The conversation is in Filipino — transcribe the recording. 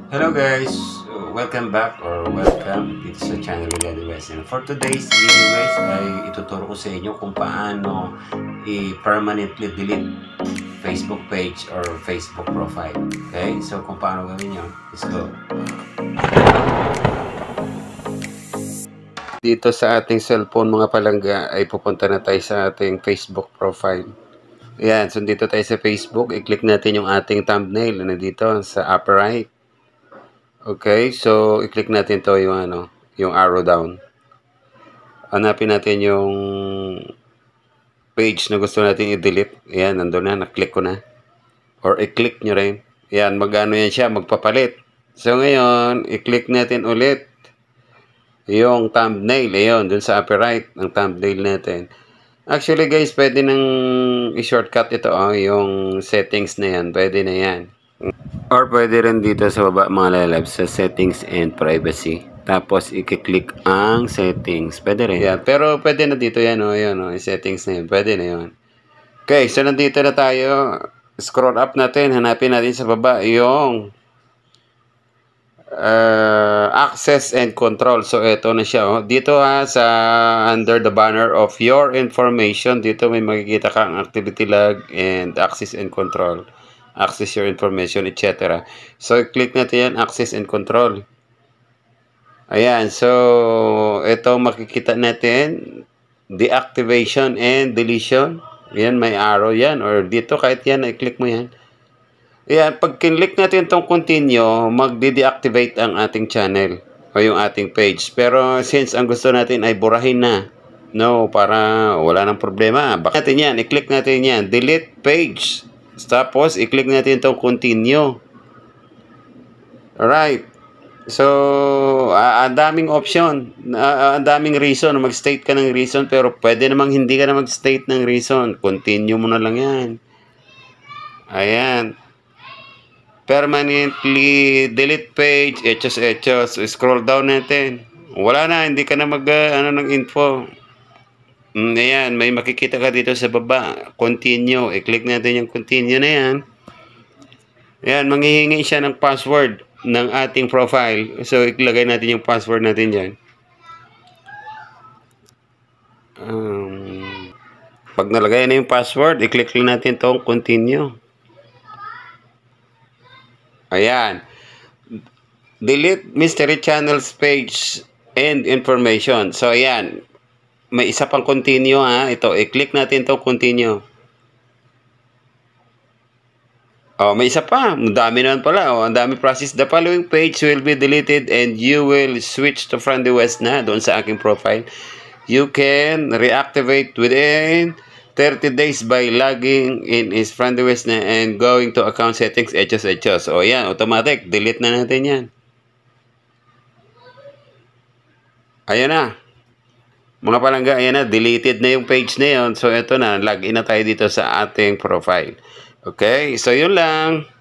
Hello guys, welcome back or welcome dito sa channel ni Daddy West. And for today's video guys ay ituturo ko sa inyo kung paano i-permanently delete Facebook page or Facebook profile. Okay, so kung paano gawin yun, let's go. Dito sa ating cellphone mga palangga ay pupunta na tayo sa ating Facebook profile. Ayan, so dito tayo sa Facebook, i-click natin yung ating thumbnail na dito sa upper right. Okay, so i-click natin to yung yung arrow down. Hanapin natin yung page na gusto natin i-delete. Ayan, nandun na, na-click ko na. Or i-click nyo rin. Ayan, mag-ano yan siya, magpapalit. So ngayon, i-click natin ulit yung thumbnail. Ayan, dun sa upper right, ang thumbnail natin. Actually guys, pwede nang i-shortcut ito, yung settings na yan. Pwede na yan. Or pwede rin dito sa baba mga lalabs sa settings and privacy. Tapos i-click ang settings. Pwede rin. Yeah, pero pwede na dito yan. Yung settings na yun. Pwede na yun. Okay, so nandito na tayo. Scroll up natin. Hanapin natin sa baba yung access and control. So ito na siya. Dito sa under the banner of your information. Dito may makikita kang activity log and access and control. Access your information, etc. So, click natin yan, access and control. Ayan, so, ito makikita natin, deactivation and deletion. Ayan, may arrow yan, or dito, kahit yan, i-click mo yan. Ayan, pag kinlik natin itong continue, magde-deactivate ang ating channel, o yung ating page. Pero, since ang gusto natin ay burahin na, no, para wala nang problema. Bakit natin yan? I-click natin yan, delete page. Tapos, i-click natin itong continue. Alright. So, ang daming option. Ang daming reason. Mag-state ka ng reason. Pero pwede namang hindi ka na mag-state ng reason. Continue mo na lang yan. Ayan. Permanently delete page. Etos. Scroll down natin. Wala na. Hindi ka na ng info. Ayan, may makikita ka dito sa baba. Continue. I-click natin yung continue na yan. Ayan, manghihingi siya ng password ng ating profile. So, ilagay natin yung password natin dyan. Pag nalagay na yung password, i-click lang natin itong continue. Ayan. Delete mystery channels page and information. So, ayan. May isa pang continue ito, i-click natin itong continue. May isa pa. Ang dami naman pala. Ang dami process. The following page will be deleted and you will switch to Friendly West na doon sa aking profile. You can reactivate within 30 days by logging in is Friendly West na and going to account settings, etos. O yan, automatic. Delete na natin yan. Ayan na. Mga palangga, ayan na, deleted na yung page na yun. So, ito na, login na tayo dito sa ating profile. Okay, so yun lang.